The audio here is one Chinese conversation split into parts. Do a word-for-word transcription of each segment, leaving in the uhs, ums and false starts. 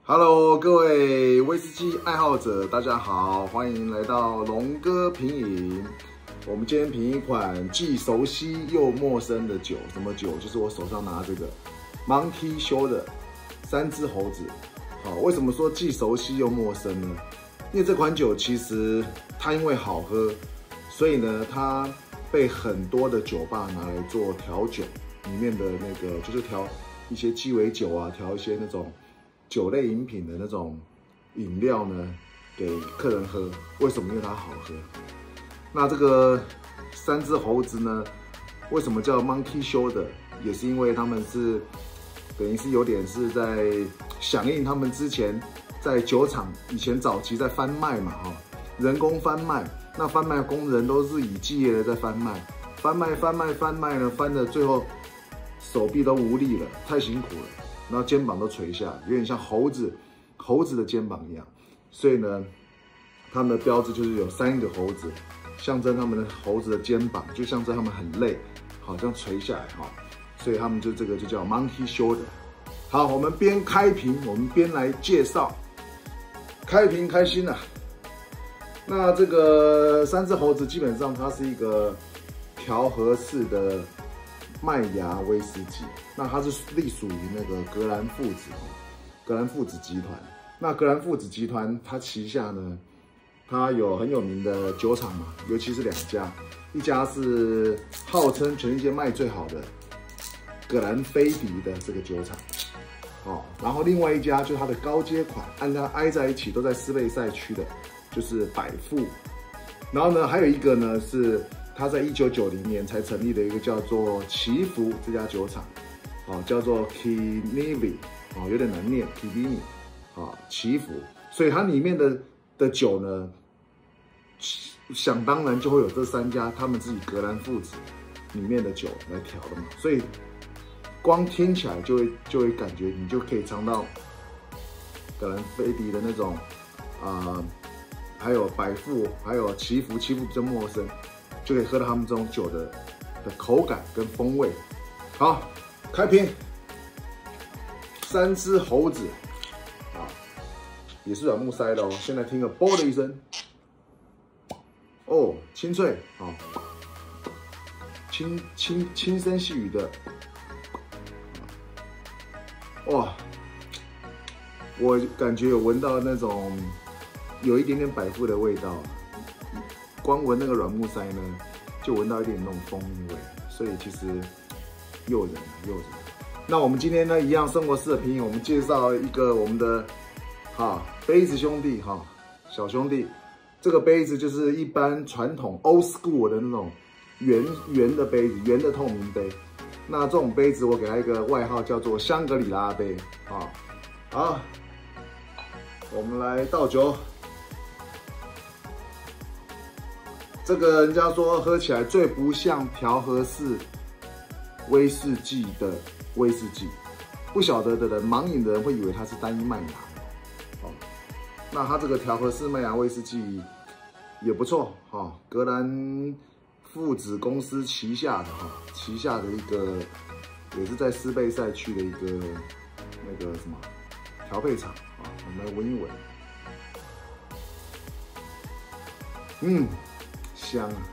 Hello， 各位威士忌爱好者，大家好，欢迎来到龙哥品饮。我们今天品一款既熟悉又陌生的酒，什么酒？就是我手上拿这个 Monkey Shoulder 三只猴子。好，为什么说既熟悉又陌生呢？因为这款酒其实它因为好喝，所以呢，它被很多的酒吧拿来做调酒，里面的那个就是调一些鸡尾酒啊，调一些那种酒类饮品的那种饮料呢，给客人喝。为什么？因为它好喝。那这个三只猴子呢，为什么叫 Monkey Shoulder？ 也是因为他们是等于是有点是在响应他们之前在酒厂以前早期在翻麦嘛，哈，人工翻麦。那翻麦工人都是以继夜的在翻麦，翻麦翻麦翻麦呢，翻的最后手臂都无力了，太辛苦了，然后肩膀都垂下，有点像猴子猴子的肩膀一样。所以呢，他们的标志就是有三个猴子，象征他们的猴子的肩膀，就象征他们很累，好像垂下来哈。所以他们就这个就叫 Monkey Shoulder。好，我们边开瓶，我们边来介绍。开瓶开心啊！那这个三只猴子基本上它是一个调和式的麦芽威士忌，那它是隶属于那个格兰父子格兰父子集团。那格兰父子集团它旗下呢，它有很有名的酒厂嘛，尤其是两家，一家是号称全世界卖最好的格兰菲迪的这个酒厂，哦，然后另外一家就是它的高阶款，按它挨在一起都在斯贝塞区的，就是百富。然后呢，还有一个呢是它在一九九零年才成立的一个叫做祈福这家酒厂，哦，叫做 Kinivi， 哦，有点难念 Kinivi， 哦，祈福。所以它里面的的酒呢，想当然就会有这三家他们自己格兰父子里面的酒来调的嘛，所以光听起来就会就会感觉你就可以尝到格兰菲迪的那种啊、呃，还有百富，还有祈福，祈福比较陌生，就可以喝到他们这种酒的的口感跟风味。好，开瓶，三只猴子啊，也是软木塞的哦。现在听个啵的一声，哦，清脆啊，轻轻轻声细语的。哇，我感觉有闻到那种有一点点百富的味道，光闻那个软木塞呢，就闻到一点那种蜂蜜味，所以其实诱人诱人。那我们今天呢，一样生活式的品饮，我们介绍一个我们的哈杯子兄弟哈小兄弟，这个杯子就是一般传统 old school 的那种圆圆的杯子，圆的透明杯。那这种杯子我给它一个外号叫做香格里拉杯啊。好，我们来倒酒。这个人家说喝起来最不像调和式威士忌的威士忌，不晓得的人，盲饮的人会以为它是单一麦芽。哦，那它这个调和式麦芽威士忌也不错哈、哦，格兰父子公司旗下的哈，旗下的一个也是在斯贝塞区的一个那个什么调配厂啊，我们来闻一闻，嗯，香啊，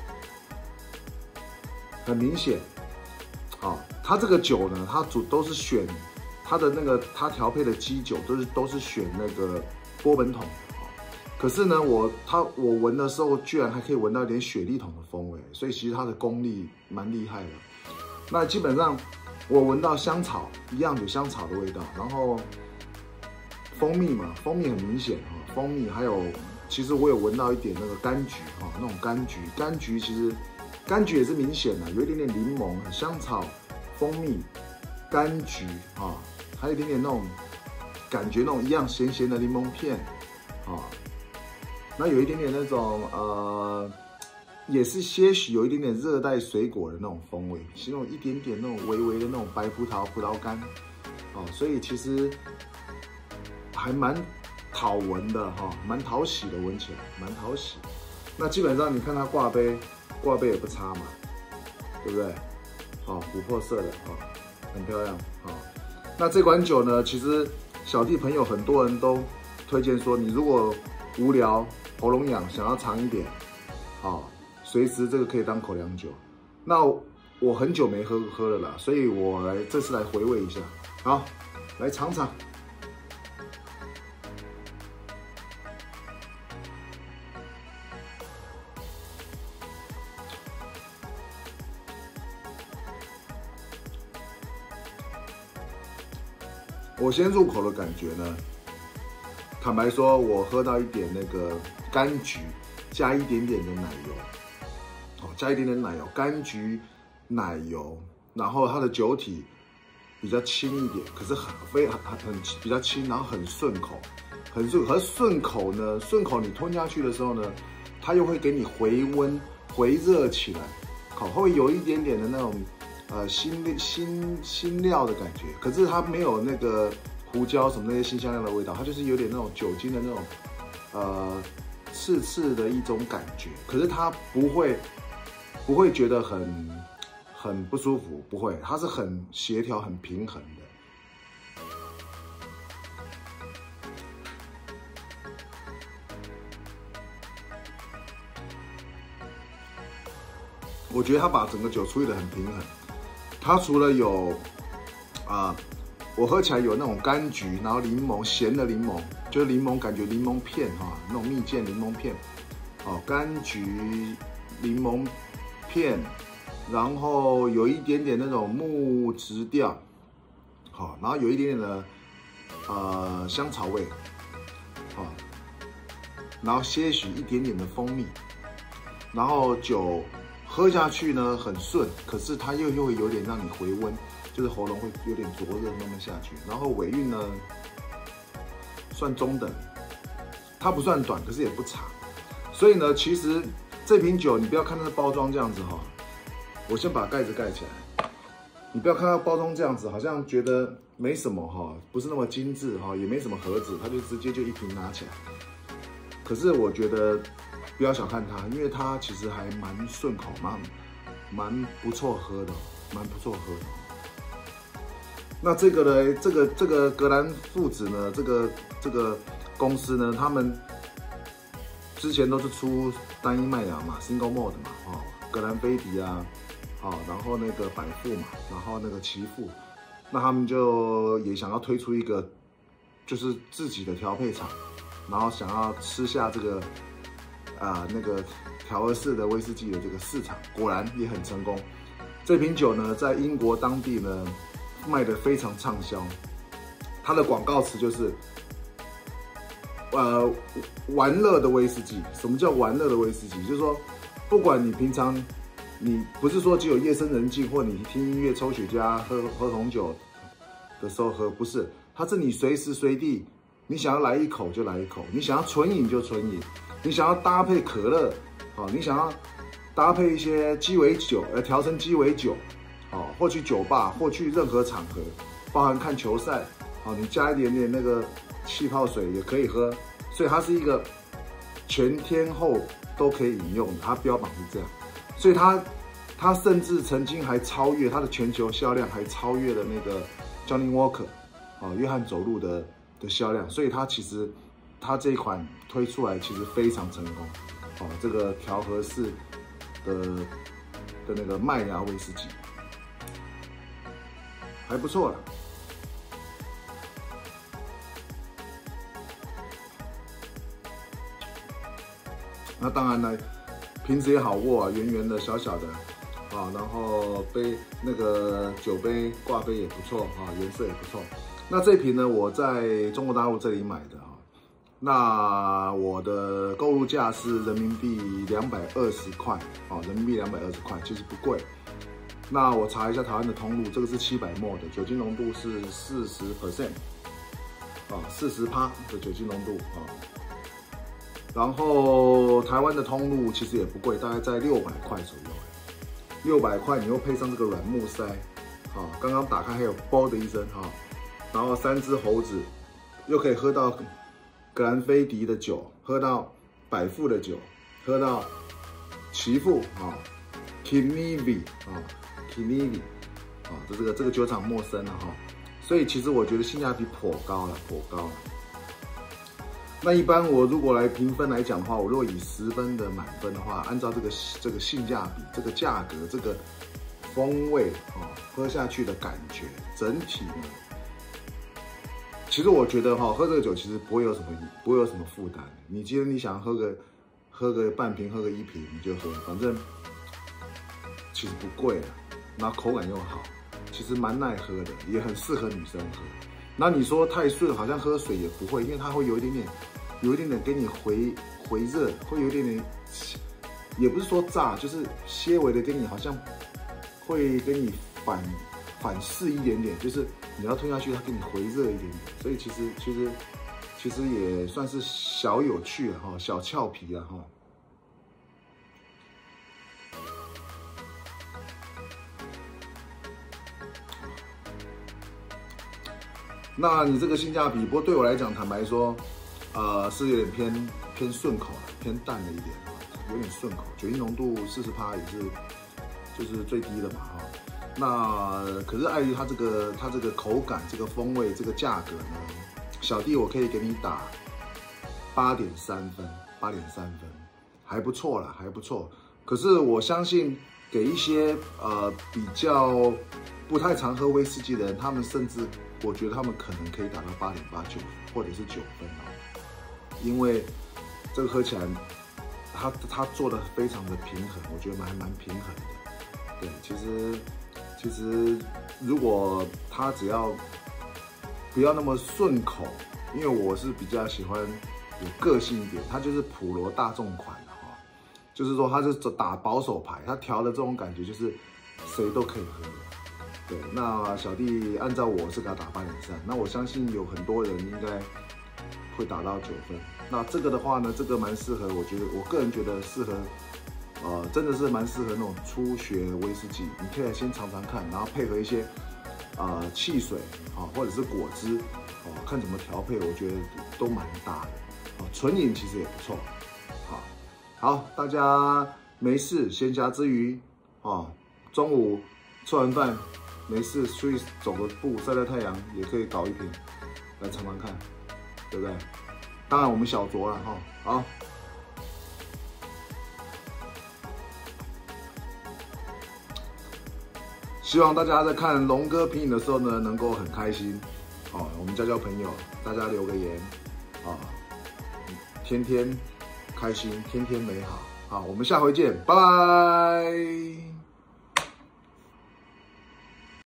很明显，好，它这个酒呢，它主都是选它的那个它调配的基酒都是都是选那个波本桶。可是呢，我它我闻的时候，居然还可以闻到一点雪莉桶的风味，所以其实它的功力蛮厉害的。那基本上我闻到香草一样有香草的味道，然后蜂蜜嘛，蜂蜜很明显哈，蜂蜜还有其实我有闻到一点那个柑橘哈，那种柑橘，柑橘其实柑橘也是明显的，有一点点柠檬、香草、蜂蜜、柑橘啊，还有一点点那种感觉那种一样咸咸的柠檬片啊。那有一点点那种呃，也是些许有一点点热带水果的那种风味，其中一点点那种微微的那种白葡萄、葡萄干，哦，所以其实还蛮讨闻的哈，蛮讨喜的，闻起来蛮讨喜。那基本上你看它挂杯，挂杯也不差嘛，对不对？好、哦，琥珀色的哈、哦，很漂亮哈、哦。那这款酒呢，其实小弟朋友很多人都推荐说，你如果无聊、喉咙痒，想要长一点，好，随时这个可以当口粮酒。那我很久没喝喝了啦，所以我来这次来回味一下。好，来尝尝。我先入口的感觉呢，坦白说，我喝到一点那个柑橘，加一点点的奶油，好，加一点点奶油，柑橘奶油，然后它的酒体比较轻一点，可是很非很很比较轻，然后很顺口，很顺，和顺口呢，顺口你吞下去的时候呢，它又会给你回温、回热起来，好，会有一点点的那种。呃，新新新料的感觉，可是它没有那个胡椒什么那些新香料的味道，它就是有点那种酒精的那种呃刺刺的一种感觉，可是它不会不会觉得很很不舒服，不会，它是很协调、很平衡的。我觉得它把整个酒处理得很平衡。它除了有啊、呃，我喝起来有那种柑橘，然后柠檬，咸的柠檬，就是柠檬感觉柠檬片哈、啊，那种蜜饯柠檬片，哦，柑橘柠檬片，然后有一点点那种木质调，好，然后有一点点的呃香草味，好，然后些许一点点的蜂蜜，然后酒。喝下去呢很顺，可是它又又会有点让你回温，就是喉咙会有点灼热，慢慢下去。然后尾韵呢算中等，它不算短，可是也不长。所以呢，其实这瓶酒你不要看它的包装这样子哈，我先把盖子盖起来。你不要看它包装这样子，好像觉得没什么哈，不是那么精致哈，也没什么盒子，它就直接就一瓶拿起来。可是我觉得。不要小看它，因为它其实还蛮顺口，蛮蛮不错喝的，蛮不错喝的。那这个呢，这个这个格兰父子呢，这个这个公司呢，他们之前都是出单一麦芽嘛 ，single malt 嘛，哦，格兰菲迪啊，好、哦，然后那个百富嘛，然后那个奇富，那他们就也想要推出一个就是自己的调配厂，然后想要吃下这个。啊、呃，那个调和式的威士忌的这个市场，果然也很成功。这瓶酒呢，在英国当地呢卖得非常畅销。它的广告词就是，呃，玩乐的威士忌。什么叫玩乐的威士忌？就是说，不管你平常你不是说只有夜深人静，或你听音乐、抽雪茄、喝喝红酒的时候喝，不是，它是你随时随地，你想要来一口就来一口，你想要纯饮就纯饮。你想要搭配可乐，好，你想要搭配一些鸡尾酒，呃，调成鸡尾酒，好，或去酒吧，或去任何场合，包含看球赛，好，你加一点点那个气泡水也可以喝，所以它是一个全天候都可以饮用的，它标榜是这样，所以它它甚至曾经还超越它的全球销量，还超越了那个 Johnny Walker， 哦，约翰走路的的销量，所以它其实。它这一款推出来其实非常成功，哦，这个调和式的的那个麦芽威士忌还不错了。那当然呢，瓶子也好握啊，圆圆的、小小的，啊，然后杯那个酒杯挂杯也不错啊，颜色也不错。那这瓶呢，我在中国大陆这里买的啊。那我的购入价是人民币两百二十块，哦，人民币两百二十块，其实不贵。那我查一下台湾的通路，这个是七百 ml 的，酒精浓度是四十 percent， 啊，四十趴的酒精浓度啊。然后台湾的通路其实也不贵，大概在六百块左右。六百块，你又配上这个软木塞，啊，刚刚打开还有啵的一声哈，然后三只猴子，又可以喝到。格兰菲迪的酒，喝到百富的酒，喝到奇富啊 ，Kinivi 啊 ，Kinivi 啊，这这个这个酒厂陌生了哈， 所以其实我觉得性价比颇高了，颇高了。那一般我如果来评分来讲的话，我如果以十分的满分的话，按照这个这个性价比、这个价格、这个风味哦，喝下去的感觉，整体呢，其实我觉得哈、哦，喝这个酒其实不会有什么不会有什么负担。你今天你想喝个喝个半瓶，喝个一瓶，你就喝，反正其实不贵啊，然后口感又好，其实蛮耐喝的，也很适合女生喝。那你说太顺，好像喝水也不会，因为它会有一点点，有一点点给你回回热，会有一点点，也不是说炸，就是些微的给你好像会给你反反噬一点点，就是你要吞下去，它给你回热一点点。所以其实其实其实也算是小有趣啊，哈，小俏皮啊，哈。那你这个性价比，不过对我来讲，坦白说，呃，是有点偏偏顺口了，偏淡了一点，有点顺口。酒精浓度四十趴也是，就是最低的嘛，哈。那可是碍于它这个它这个口感、这个风味、这个价格呢，小弟我可以给你打八点三分，八点三分，还不错啦，还不错。可是我相信给一些呃比较不太常喝威士忌的人，他们甚至我觉得他们可能可以打到八点八九或者是九分哦，因为这个喝起来，它它做的非常的平衡，我觉得还蛮平衡的。对，其实其实如果它只要不要那么顺口，因为我是比较喜欢有个性一点，它就是普罗大众款的哈，就是说它是打保守牌，它调的这种感觉就是谁都可以喝的。对，那小弟按照我是给他打八点三，那我相信有很多人应该会打到九分。那这个的话呢，这个蛮适合，我觉得我个人觉得适合，呃，真的是蛮适合那种初学威士忌，你可以先尝尝看，然后配合一些呃汽水啊、或者是果汁哦、看怎么调配，我觉得都蛮搭的。啊，纯饮其实也不错。好，好，大家没事闲暇之余啊，中午吃完饭。没事，出去走个步，晒晒太阳，也可以搞一瓶来尝尝看，对不对？当然我们小酌了哈。好，希望大家在看龙哥品饮的时候呢，能够很开心哦。我们交交朋友，大家留个言啊，天天开心，天天美好。好，我们下回见，拜拜。